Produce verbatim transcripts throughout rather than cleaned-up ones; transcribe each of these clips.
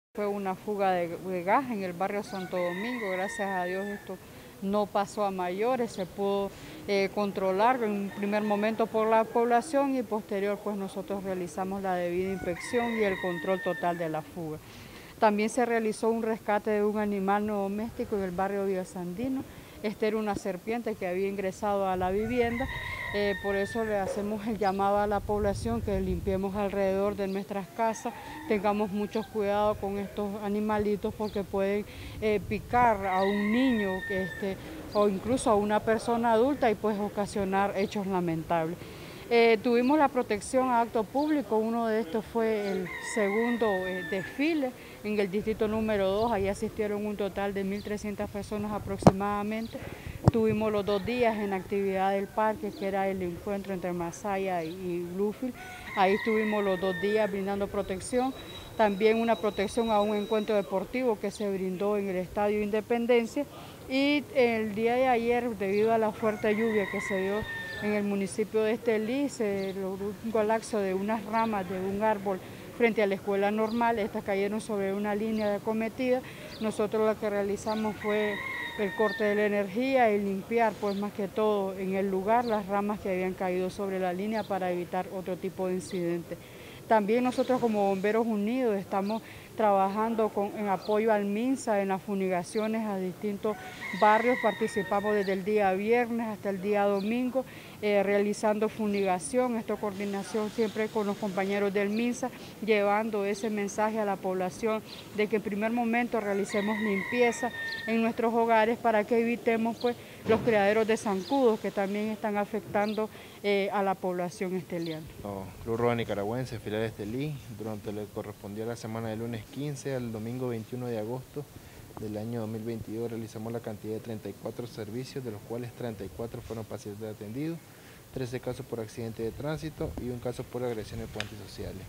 Fue una fuga de, de gas en el barrio Santo Domingo, gracias a Dios esto no pasó a mayores, se pudo eh, controlar en un primer momento por la población y posterior pues nosotros realizamos la debida inspección y el control total de la fuga. También se realizó un rescate de un animal no doméstico en el barrio Villasandino. Este era una serpiente que había ingresado a la vivienda, eh, por eso le hacemos el llamado a la población que limpiemos alrededor de nuestras casas, tengamos mucho cuidado con estos animalitos porque pueden eh, picar a un niño que este, o incluso a una persona adulta y pues ocasionar hechos lamentables. Eh, tuvimos la protección a acto público, uno de estos fue el segundo eh, desfile en el distrito número dos, ahí asistieron un total de mil trescientas personas aproximadamente. Tuvimos los dos días en actividad del parque, que era el encuentro entre Masaya y Bluefield, ahí estuvimos los dos días brindando protección. También una protección a un encuentro deportivo que se brindó en el Estadio Independencia y el día de ayer, debido a la fuerte lluvia que se dio en el municipio de Estelí, se logró un colapso de unas ramas de un árbol frente a la escuela normal. Estas cayeron sobre una línea de acometida. Nosotros lo que realizamos fue el corte de la energía y limpiar, pues más que todo en el lugar, las ramas que habían caído sobre la línea para evitar otro tipo de incidente. También nosotros como Bomberos Unidos estamos trabajando con, en apoyo al MINSA en las fumigaciones a distintos barrios. Participamos desde el día viernes hasta el día domingo eh, realizando fumigación, esta coordinación siempre con los compañeros del MINSA, llevando ese mensaje a la población de que en primer momento realicemos limpieza en nuestros hogares para que evitemos pues los criaderos de zancudos que también están afectando eh, a la población esteliana. No, Cruz Roja Nicaragüense, filial de Estelí, durante lo que correspondió a la semana del lunes quince al domingo veintiuno de agosto del año dos mil veintidós, realizamos la cantidad de treinta y cuatro servicios, de los cuales treinta y cuatro fueron pacientes atendidos, trece casos por accidente de tránsito y un caso por agresiones antisociales.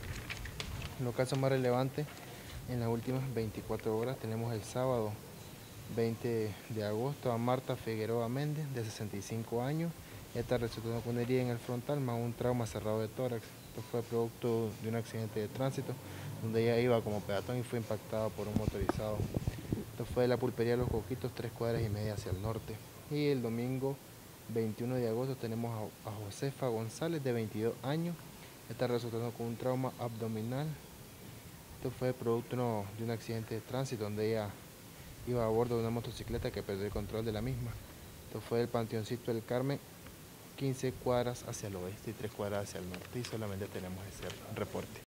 Los casos más relevantes en las últimas veinticuatro horas tenemos el sábado veinte de agosto a Marta Figueroa Méndez, de sesenta y cinco años. Esta resultó con una herida en el frontal más un trauma cerrado de tórax. Esto fue producto de un accidente de tránsito donde ella iba como peatón y fue impactada por un motorizado. Esto fue de la pulpería Los Coquitos, tres cuadras y media hacia el norte. Y el domingo veintiuno de agosto tenemos a, a Josefa González, de veintidós años. Esta resultó con un trauma abdominal. Esto fue producto de un accidente de tránsito donde ella iba a bordo de una motocicleta que perdió el control de la misma. Esto fue del Panteoncito del Carmen, quince cuadras hacia el oeste y tres cuadras hacia el norte, y solamente tenemos ese reporte.